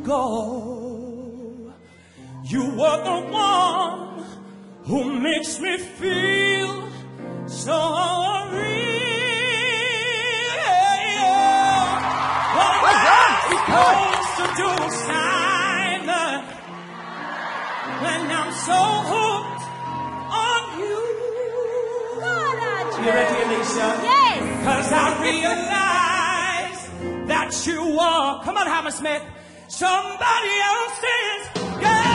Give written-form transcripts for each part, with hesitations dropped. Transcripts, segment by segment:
go. You were the one who makes me feel so real. Supposed to do silent when I'm so hooked on you. You ready, Alicia? Yes. 'Cause I realize that you are, come on, Hammersmith, somebody else's girl.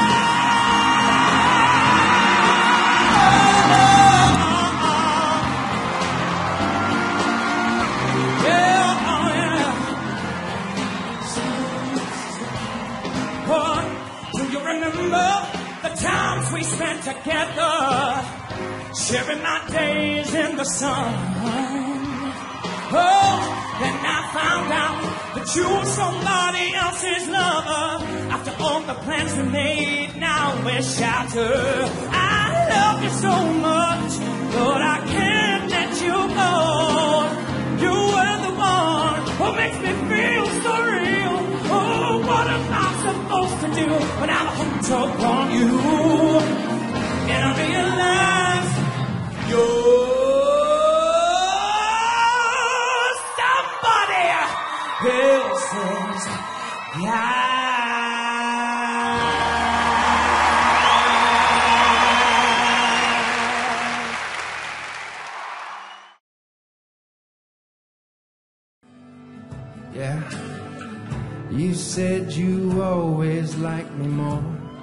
Remember the times we spent together, sharing my days in the sun. Oh, then I found out that you were somebody else's lover. After all the plans we made, now we're shattered. I love you so much, but I can't let you go. You were the one who makes me feel so real. Oh, what am I supposed to do when I'm hooked up on you? And I realize you're somebody else's guy. Yeah. You said you always liked me more.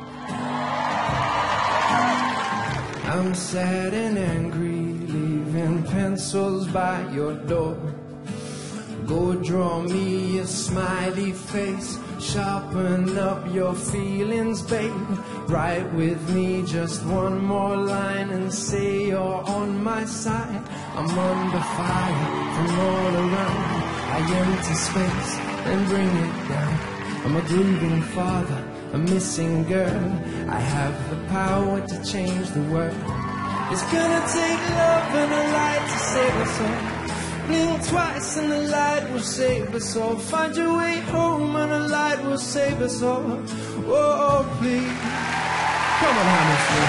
I'm sad and angry, leaving pencils by your door. Go draw me a smiley face, sharpen up your feelings, babe. Write with me just one more line and say you're on my side. I'm under fire from all around. I empty space and bring it down. I'm a grieving father, a missing girl. I have the power to change the world. It's gonna take love and a light to save us all. Blink twice and the light will save us all. Find your way home and the light will save us all. Oh, please. Come on, Hammersmith.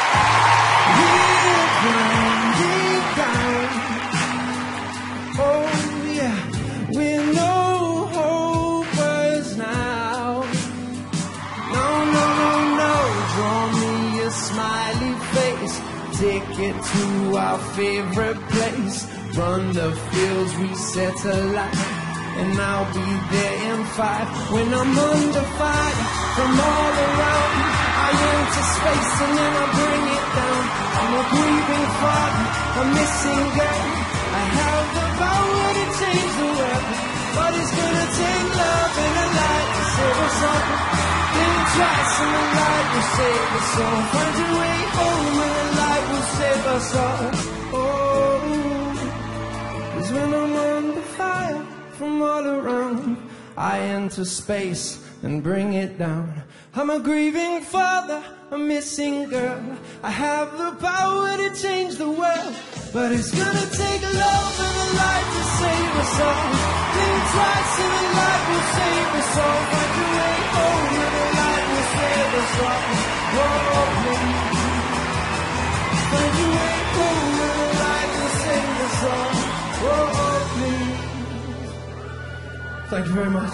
Deep down, deep down. Oh, yeah. We're no hopers now. No, no, no, no. Draw me a smiley face. Take it to our favorite place. Run the fields, we set a light. And I'll be there in 5 when I'm under fire from all around. I enter space and then I bring it down. I'm a grieving father, a missing girl. I have the power to change the world, but it's gonna take love and a light to save us all. Think twice and the light will save us all. Find your way home and the light will save us all. Oh, 'cause when I'm under fire from all around, I enter space and bring it down. I'm a grieving father, a missing girl. I have the power to change the world, but it's gonna take love and a light to save us all. Think twice and the light will save us all. Find your way home and the light will save us all. Oh, please. Find your way home and the light will save us all. Oh, please. Thank you very much.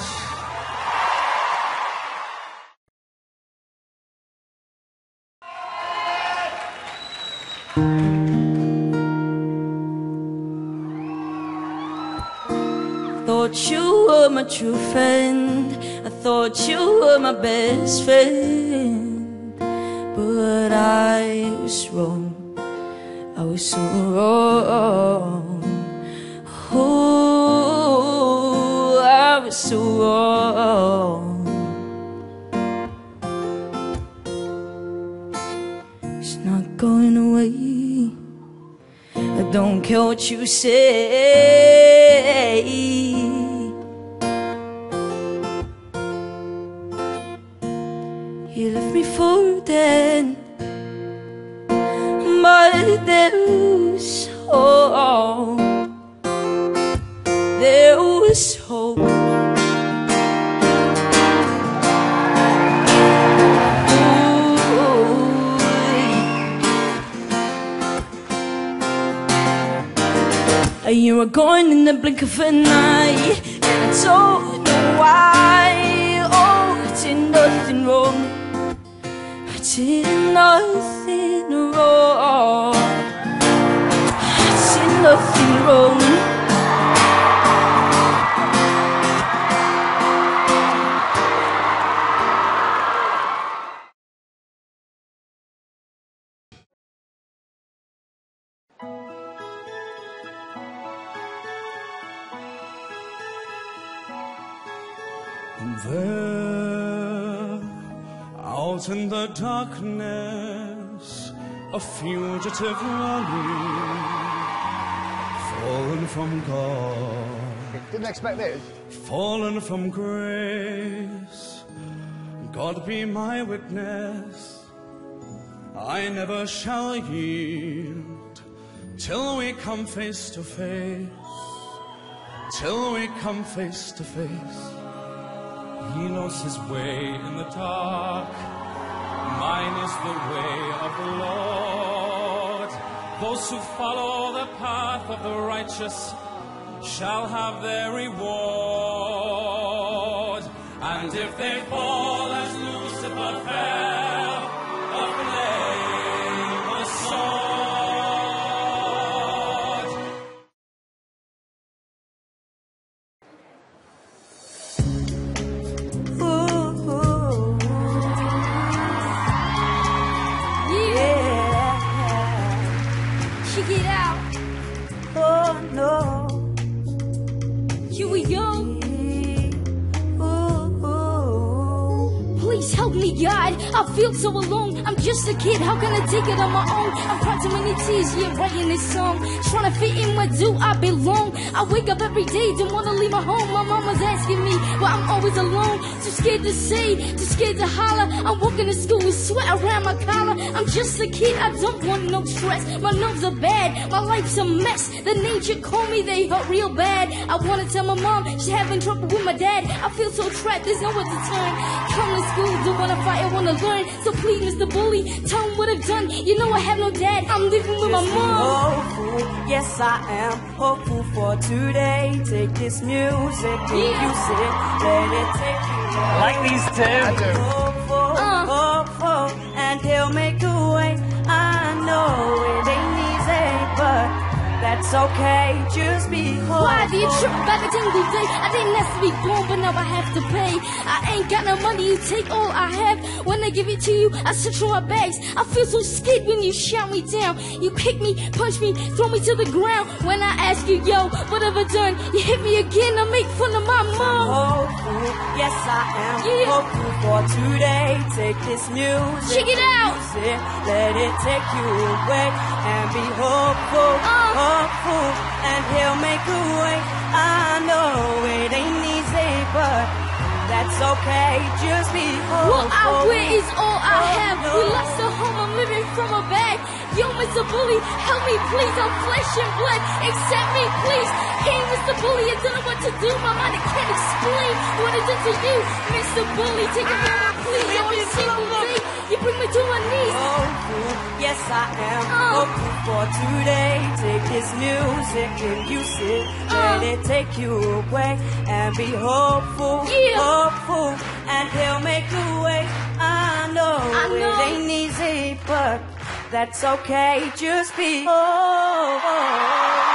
Thought you were my true friend. I thought you were my best friend. But I was wrong. I was so wrong. Oh, I was so wrong. It's not going away. I don't care what you say. You left me for dead, but there was hope. There was hope. You were gone in the blink of an eye, and I don't know why. Oh, I did nothing wrong. I did nothing wrong. I did nothing wrong. There, out in the darkness, a fugitive running, fallen from God. Didn't expect this. Fallen from grace. God be my witness, I never shall yield till we come face to face. Till we come face to face. He knows his way in the dark. Mine is the way of the Lord. Those who follow the path of the righteous shall have their reward. And if they fall as Lucifer fell, a flameless sword. God, I feel so alone. I'm just a kid, how can I take it on my own? I've cried too many tears, yeah, writing this song. Trying to fit in, where do I belong? I wake up every day, don't wanna leave my home. My mama's asking me why I'm always alone. Too scared to say, too scared to holler. I'm walking to school with sweat around my collar. I'm just a kid, I don't want no stress. My nerves are bad, my life's a mess. The nature call me, they hurt real bad. I wanna tell my mom, she's having trouble with my dad. I feel so trapped, there's nowhere to turn. Come to school, don't wanna fight, I wanna learn. So please, Mr. Bully, tell him what I've done. You know I have no dad, I'm living with my mom. Hopeful, yes I am hopeful for today. Take this music and use it, let it take you. Like these two. I do. Hopeful, and he'll make a way. I know it ain't easy, but that's okay, just be hopeful. Why do you trip back a single day? I didn't ask to be born, but now I have to pay. I ain't got no money, you take all I have. When I give it to you, I search for my bags. I feel so scared when you shout me down. You kick me, punch me, throw me to the ground. When I ask you, yo, what have I done? You hit me again, I make fun of my mom. Hopeful, yes I am hopeful for today. Take this music, check it out. Let it take you away and be hopeful. Hopeful, and he'll make a way. I know it ain't easy, but that's okay, just be hopeful. What I wear is all I have. We lost the home, I'm living from a bag. Yo, Mr. Bully, help me please, I'm flesh and blood. Accept me please. Hey, Mr. Bully, I don't know what to do. My mind can't explain what I did to you. Mr. Bully, take a moment please. Every single day, you bring me to my knees. Hopeful, yes I am hopeful for today. Take this music and use it, let it take you away and be hopeful. Hopeful, and he'll make a way. I know it ain't easy, but that's okay, just be hopeful.